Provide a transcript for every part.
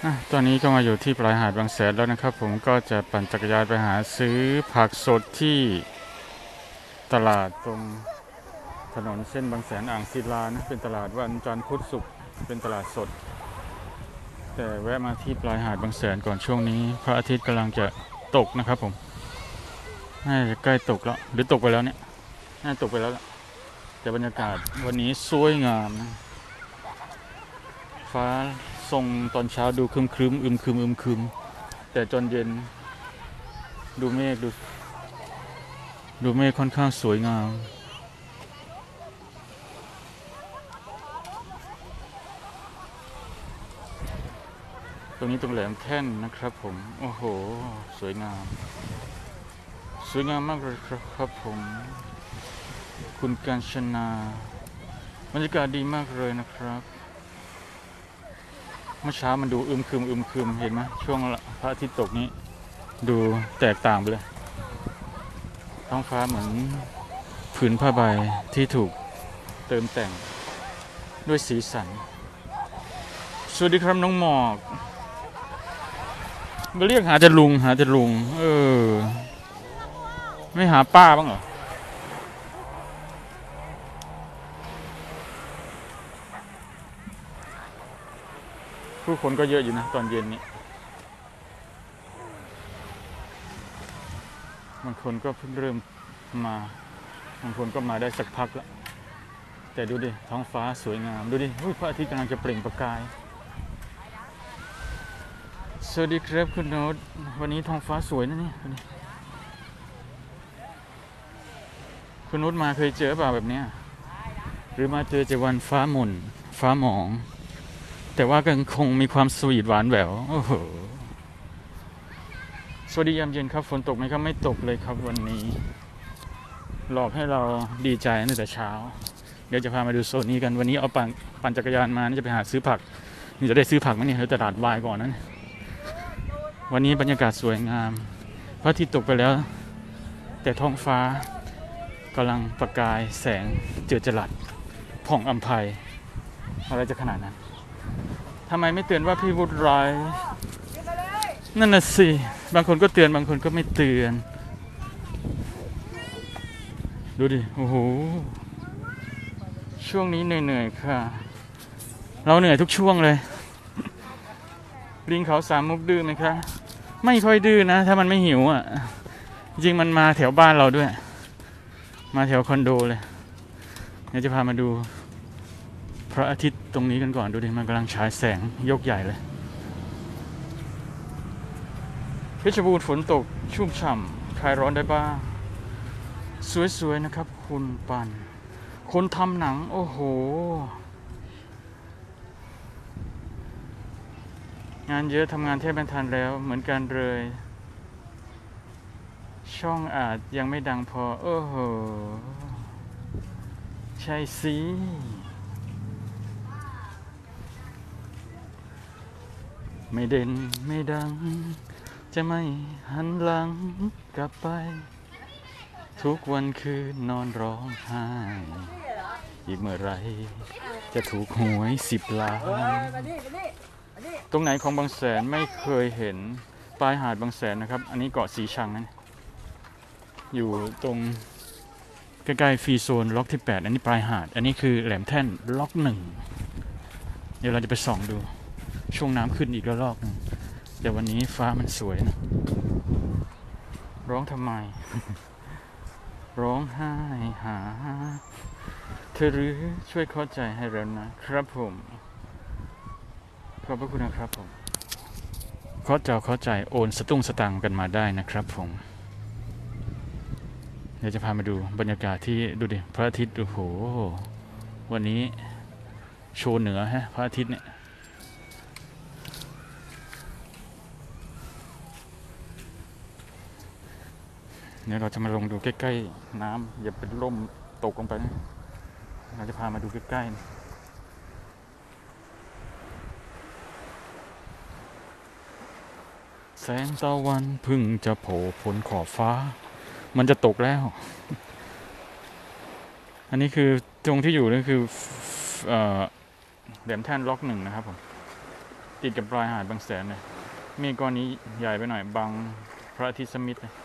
ตอนนี้ก็มาอยู่ที่ปลายหาดบางแสนแล้วนะครับผมก็จะปั่นจักรยานไปหาซื้อผักสดที่ตลาดตรงถนนเส้นบางแสนอ่างศิลานะเป็นตลาดวันจันทร์พุธศุกร์เป็นตลาดสดแต่แวะมาที่ปลายหาดบางแสนก่อนช่วงนี้พระอาทิตย์กำลังจะตกนะครับผมน่าจะใกล้ตกแล้วหรือตกไปแล้วเนี่ยน่าตกไปแล้วล่ะแต่บรรยากาศวันนี้สวยงามนะฟ้าทรงตอนเช้าดูครึมๆอึมครึมแต่จนเย็นดูเมฆดูเมฆค่อนข้างสวยงามตรงนี้ตรงแหลมแท่นนะครับผมโอ้โหสวยงามมากเลยครับผมคุณกาญชนาบรรยากาศดีมากเลยนะครับเมื่อเช้ามันดูอึมครึมเห็นไหมช่วงพระอาทิตย์ตกนี้ดูแตกต่างไปเลยท้องฟ้าเหมือนผืนผ้าใบที่ถูกเติมแต่งด้วยสีสันสวัสดีครับน้องหมอกมาเรียกหาแต่ลุงไม่หาป้าบ้างเหรอผู้คนก็เยอะอยู่นะตอนเย็นนี้บางคนก็เพิ่งเริ่มมาบางคนก็มาได้สักพักแล้วแต่ดูดิท้องฟ้าสวยงามดูดิพระอาทิตย์กำลังจะเปล่งประกายสวัสดีครับคุณโน้ตวันนี้ท้องฟ้าสวยนะเนี่ยคุณโน้ตมาเคยเจอเปล่าแบบเนี้ยหรือมาเจอวันฟ้าหม่นฟ้าหมองแต่ว่าก็คงมีความสวีทหวานแหววโอ้โหสวัสดียามเย็นครับฝนตกไหมครับไม่ตกเลยครับวันนี้หลอกให้เราดีใจตั้งแต่เช้าเดี๋ยวจะพามาดูโซนนี้กันวันนี้เอาปั่นจักรยานมานี่จะไปหาซื้อผักนี่จะได้ซื้อผักไหมเนี่ยเดี๋ยวตลาดวายก่อนนั้นวันนี้บรรยากาศสวยงามพระอาทิตย์ตกไปแล้วแต่ท้องฟ้ากำลังประกายแสงเจิดจรัสผ่องอำไพอะไรจะขนาดนั้นทำไมไม่เตือนว่าพี่วุฒิร้ายนั่นน่ะสิบางคนก็เตือนบางคนก็ไม่เตือนดูดิโอ้โหช่วงนี้เหนื่อยๆค่ะเราเหนื่อยทุกช่วงเลยลิงเขาสามมุกดื้อไหมคะไม่ค่อยดื้อนะถ้ามันไม่หิวอ่ะจริงมันมาแถวบ้านเราด้วยมาแถวคอนโดเลยเดี๋ยวจะพามาดูพระอาทิตย์ตรงนี้กันก่อนดูดิมันกำลังฉายแสงยกใหญ่เลยเพชรบูรณ์ฝนตกชุ่มฉ่ำคลายร้อนได้บ้างสวยๆนะครับคุณปันคนทำหนังโอ้โหงานเยอะทำงานแทบไม่ทันแล้วเหมือนกันเลยช่องอาจยังไม่ดังพอโอ้โหใช่สิไม่เด่นไม่ดังจะไม่หันหลังกลับไปทุกวันคืนนอนร้องไห้อีกเมื่อไรจะถูกหวย10 ล้านตรงไหนของบางแสนไม่เคยเห็นปลายหาดบางแสนนะครับอันนี้เกาะสีชังนะอยู่ตรงใกล้ๆฟรีโซนล็อกที่8อันนี้ปลายหาดอันนี้คือแหลมแท่นล็อก1เดี๋ยวเราจะไปส่องดูช่วงน้ำขึ้นอีกระลอกนึงแต่วันนี้ฟ้ามันสวยนะร้องทำไม ร้องไห้หาเธอหรือช่วยเข้าใจให้เรานะครับผมขอบพระคุณนะครับผมเข้าใจโอนสตุ้งสตังกันมาได้นะครับผมเดี๋ยวจะพามาดูบรรยากาศที่ดูดิพระอาทิตย์โอ้โหวันนี้โชว์เหนือฮะพระอาทิตย์เนี่ยเดี๋ยวเราจะมาลงดูใกล้ๆน้ำอย่าเป็นล่มตกลงไปนะเราจะพามาดูใกล้ๆแสงตะวันพึ่งจะโผล่พ้นขอบฟ้ามันจะตกแล้วอันนี้คือตรงที่อยู่นี่คือแหลมแท่นล็อก1นะครับผมติดกับปลายหาดบางแสนเลยมีก้อนนี้ใหญ่ไปหน่อยบังพระอาทิตย์สมิธเลย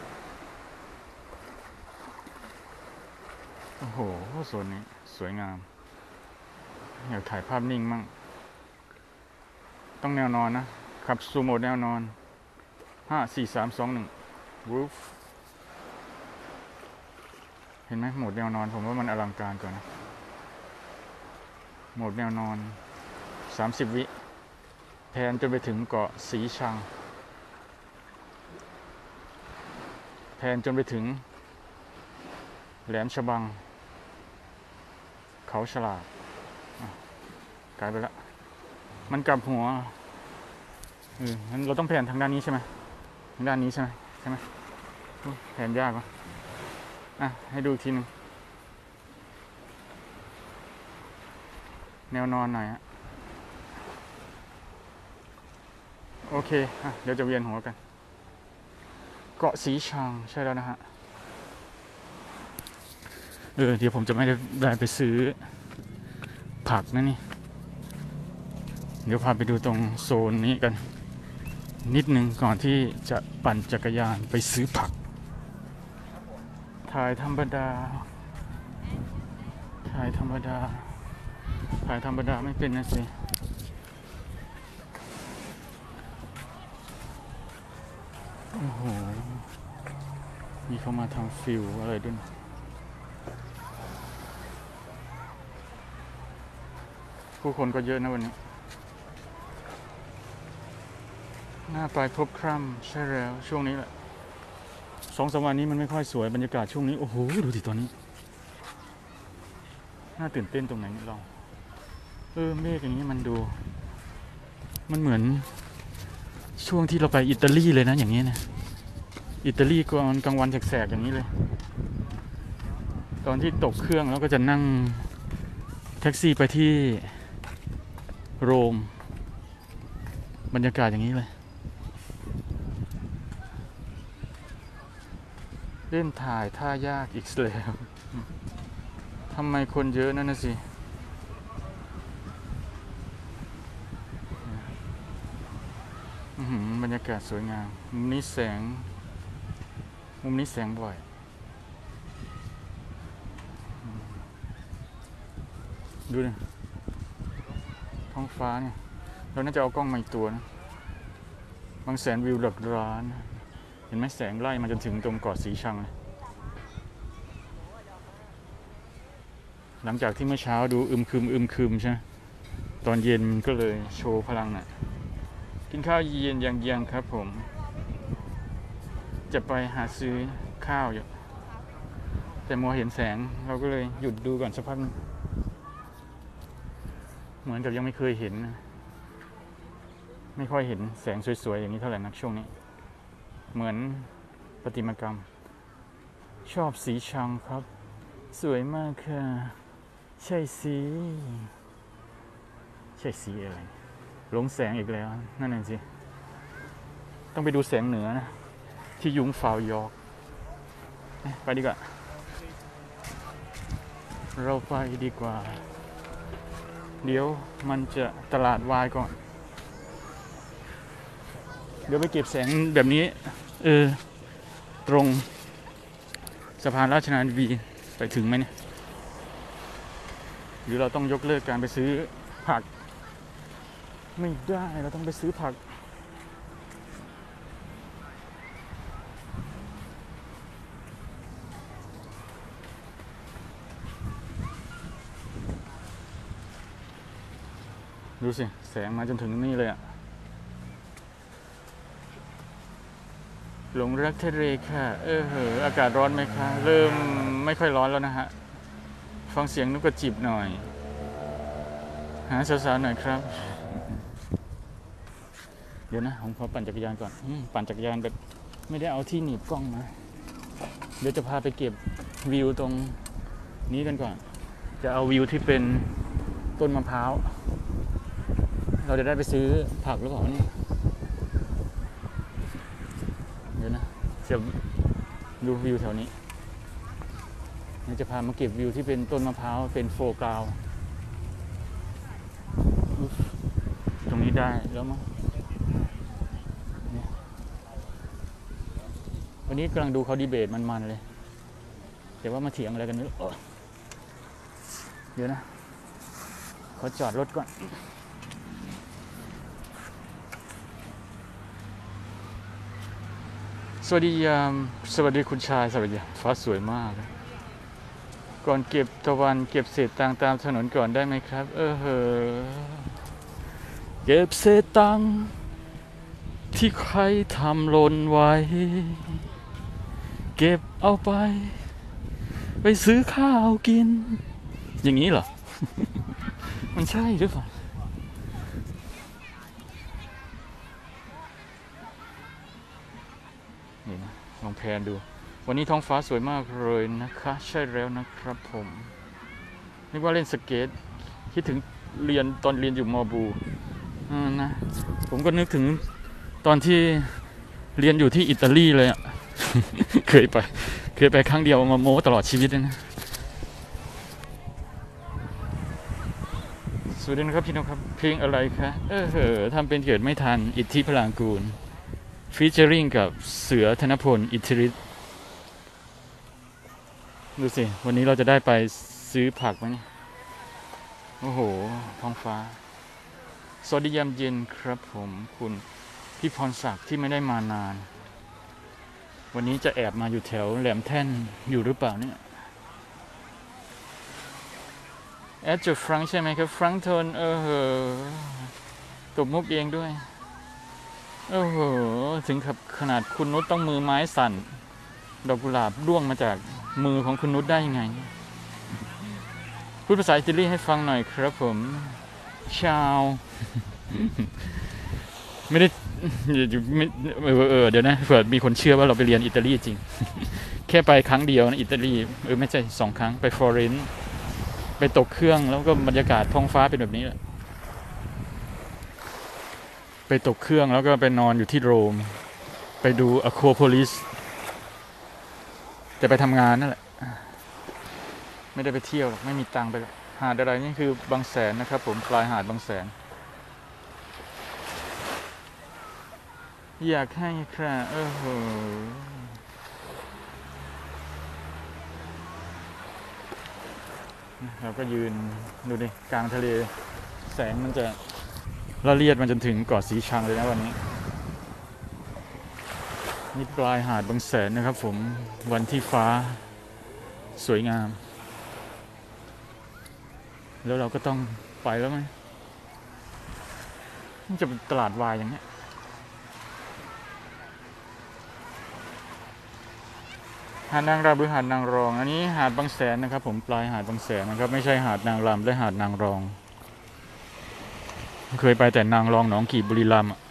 โอ้โหโซนนี้สวยงามอยากถ่ายภาพนิ่งมั่งต้องแนวนอนนะขับซูโม่แนวนอน5 4 3 2 1 roof เห็นไหมโหมดแนวนอนผมว่ามันอลังการกว่านะโหมดแนวนอน30 วิแพนจนไปถึงเกาะสีชังแพนจนไปถึงแหลมฉบังเขาฉลาดกลายไปแล้วมันกลับหัวงั้นเราต้องแผนทางด้านนี้ใช่ไหมทางด้านนี้ใช่ไหมแผนยากวะให้ดูอีกทีนึงแนวนอนหน่อยโอเคเดี๋ยวจะเวียนหัวกันเกาะสีชังใช่แล้วนะฮะเดี๋ยวผมจะไม่ได้ไปซื้อผักนะนี่เดี๋ยวพาไปดูตรงโซนนี้กันนิดนึงก่อนที่จะปั่นจักรยานไปซื้อผักถ่ายธรรมดาไม่เป็นนะสิโอ้โหมีเขามาทำฟิลอะไรด้วยผู้คนก็เยอะนะวันนี้หน้าไปพบคร่ำใช่แล้วช่วงนี้แหละ2-3 วันนี้มันไม่ค่อยสวยบรรยากาศช่วงนี้โอ้โหดูดิตอนนี้น่าตื่นเต้นตรงไหนนี่ลองเมฆอย่างนี้มันดูมันเหมือนช่วงที่เราไปอิตาลีเลยนะอย่างนี้นะอิตาลีกลางวันแสกๆอย่างนี้เลยตอนที่ตกเครื่องแล้วก็จะนั่งแท็กซี่ไปที่โรมบรรยากาศอย่างนี้เลยเล่นถ่ายท่ายากอีกแล้วทำไมคนเยอะนั่นน่ะสิบรรยากาศสวยงามมุมนี้แสงบ่อยดูดิท้องฟ้าเนี่ยเราน่าจะเอากล้องมาอีกตัวนะบางแสนวิวหลักล้านเห็นไหมแสงไล่มาจนถึงตรงเกาะสีชังเลยหลังจากที่เมื่อเช้าดูอึมครึมใช่ไหมตอนเย็นก็เลยโชว์พลังหน่อยกินข้าวเย็นยังครับผมจะไปหาซื้อข้าวอยู่แต่มัวเห็นแสงเราก็เลยหยุดดูก่อนสักพักเหมือนกับยังไม่เคยเห็นไม่ค่อยเห็นแสงสวยๆอย่างนี้เท่าไหร่นักช่วงนี้เหมือนประติมากรรมชอบสีชังครับสวยมากค่ะใช่สีอะไรหลงแสงอีกแล้วนั่นเองสิต้องไปดูแสงเหนือนะที่ยุงฟาวยอร์กไปดีกว่าเราไปดีกว่าเดี๋ยวมันจะตลาดวายก่อนเดี๋ยวไปเก็บแสงแบบนี้ตรงสะพานราชนาวีไปถึงไหมเนี่ยหรือเราต้องยกเลิกการไปซื้อผักไม่ได้เราต้องไปซื้อผักดูสิแสงมาจนถึงนี่เลยหลงรักทะเลค่ะอากาศร้อนไหมคะเริ่มไม่ค่อยร้อนแล้วนะฮะฟังเสียงนกกระจิบหน่อยหาสาวๆหน่อยครับเดี๋ยวนะผมขอปั่นจักรยานก่อนปั่นจักรยานแบบไม่ได้เอาที่หนีบกล้องมาเดี๋ยวจะพาไปเก็บวิวตรงนี้กันก่อนจะเอาวิวที่เป็นต้นมะพร้าวเราจะได้ไปซื้อผักหรือเปล่าเนี่ยเดี๋ยวนะจะดูวิวแถวนี้จะพามาเก็บวิวที่เป็นต้นมะพร้าวเป็นโฟกราวตรงนี้ได้แล้วมั้งวันนี้กำลังดูเขาดีเบตมันๆเลยแต่ว่ามาเถียงอะไรกันไม่รู้เดี๋ยวนะขอจอดรถก่อนสวัสดีคุณชายสวัสดีฟ้าสวยมากก่อนเก็บตะวันเก็บเศษตังตามถนนก่อนได้ไหมครับเก็บเศษตังที่ใครทำหล่นไว้เก็บเอาไปซื้อข้าวกินอย่างนี้เหรอ มันใช่หรือเปล่านี่นะลองแพนดูวันนี้ท้องฟ้าสวยมากเลยนะคะใช่แล้วนะครับผมนึกว่าเล่นสเก็ตคิดถึงตอนเรียนอยู่ม.บูนะผมก็นึกถึงตอนที่เรียนอยู่ที่อิตาลีเลยอ่ะ เคยไปครั้งเดียวมาโม้ตลอดชีวิตเลยนะสวัสดีนะครับพี่น้องครับเพลงอะไรคะทำเป็นเกิดไม่ทันอิทธิพลางกูลฟีเจอริงกับเสือธนพลอิทธิฤทธิ์ดูสิวันนี้เราจะได้ไปซื้อผักไหมเนี่ยโอ้โหท้องฟ้าสวัสดียามเย็นครับผมคุณพี่พรศักดิ์ที่ไม่ได้มานานวันนี้จะแอบมาอยู่แถวแหลมแท่นอยู่หรือเปล่าเนี่ยแอดจูฟรังใช่ไหมครับฟรังโทนตบมุกเองด้วยถึงกับขนาดคุณนุชต้องมือไม้สั่นดอกกุหลาบร่วงมาจากมือของคุณนุชได้ยังไงพูดภาษาอิตาลีให้ฟังหน่อยครับผมชาวไม่ได้เดี๋ยวนะเผื่อมีคนเชื่อว่าเราไปเรียนอิตาลีจริง แค่ไปครั้งเดียวนะอิตาลีไม่ใช่2 ครั้งไปฟลอเรนซ์ไปตกเครื่องแล้วก็บรรยากาศท้องฟ้าเป็นแบบนี้แหละไปตกเครื่องแล้วก็ไปนอนอยู่ที่โรมไปดูอะโครโพลิสแต่ไปทำงานนั่นแหละไม่ได้ไปเที่ยวไม่มีตังค์ไปหาดอะไรนี่คือบางแสนนะครับผมปลายหาดบางแสนอยากให้ครับเราก็ยืนดูดิกลางทะเลแสงมันจะละเลียดมันจนถึงเกาะสีชังเลยนะวันนี้นี่ปลายหาดบางแสนนะครับผมวันที่ฟ้าสวยงามแล้วเราก็ต้องไปแล้วไหมมันจะเป็นตลาดวายอย่างเงี้ยหาดนางรำหรือหาดนางรองอันนี้หาดบางแสนนะครับผมปลายหาดบางแสนนะครับไม่ใช่หาดนางรำและหาดนางรองเคยไปแต่นางรองหนองกี่บุรีรัมย์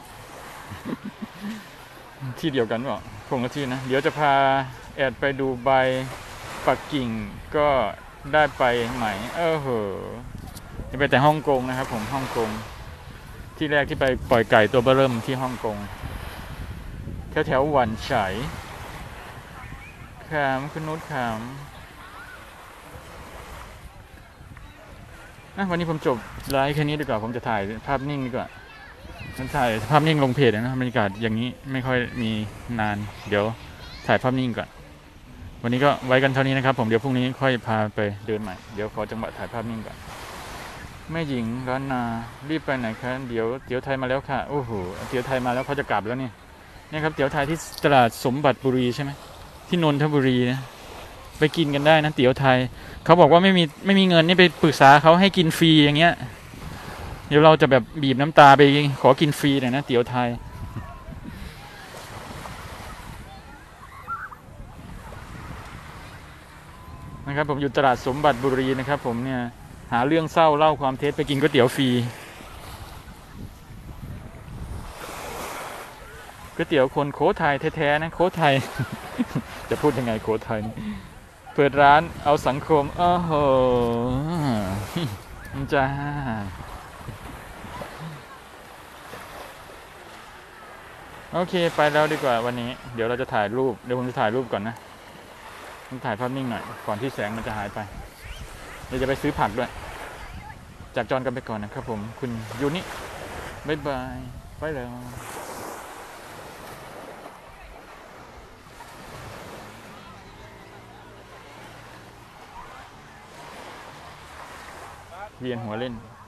ที่เดียวกันเปล่าคงละที่นะเดี๋ยวจะพาแอดไปดูใบปักกิ่งก็ได้ไปไหมจะไปแต่ฮ่องกงนะครับผมฮ่องกงที่แรกที่ไปปล่อยไก่ตัวเบ้อเริ่มที่ฮ่องกงแถวหวันไฉขามคุณนุชขามวันนี้ผมจบไลฟ์แค่นี้ดีกว่าผมจะถ่ายภาพนิ่งดีกว่าผมถ่ายภาพนิ่งลงเพจนะบรรยากาศอย่างนี้ไม่ค่อยมีนานเดี๋ยวถ่ายภาพนิ่งก่อนวันนี้ก็ไว้กันเท่านี้นะครับผมเดี๋ยวพรุ่งนี้ค่อยพาไปเดินใหม่เดี๋ยวขอจังหวะถ่ายภาพนิ่งก่อนแม่หญิงร้านนารีบไปไหนคะเดี๋ยวเตี๋ยวไทยมาแล้วค่ะโอ้โหเตี๋ยวไทยมาแล้วเขาจะกลับแล้วนี่ครับเตี๋ยวไทยที่ตลาดสมบัติบุรีใช่ไหมที่นนทบุรีนะไปกินกันได้นะเตี๋ยวไทยเขาบอกว่าไม่มีเงินนี่ไปปรึกษาเขาให้กินฟรีอย่างเงี้ยเดี๋ยวเราจะแบบบีบน้ำตาไปขอกินฟรีหน่อยนะเตี๋ยวไทยนะครับผมอยู่ตลาดสมบัติบุรีนะครับผมเนี่ยหาเรื่องเศร้าเล่าความเท็จไปกินก๋วยเตี๋ยวฟรีก๋วยเตี๋ยวคนโค้ไทยแท้ๆนะโค้ไทย จะพูดยังไงโค้ไทยเปิดร้านเอาสังคมจ้าโอเคไปแล้วดีกว่าวันนี้เดี๋ยวเราจะถ่ายรูปเดี๋ยวผมจะถ่ายรูปก่อนนะผมถ่ายภาพนิ่งหน่อยก่อนที่แสงมันจะหายไปเดี๋ยวจะไปซื้อผักด้วยจากจอนกันไปก่อนนะครับผมคุณยูนิบ๊ายบาย ไปแล้ว เวียนหัวเล่น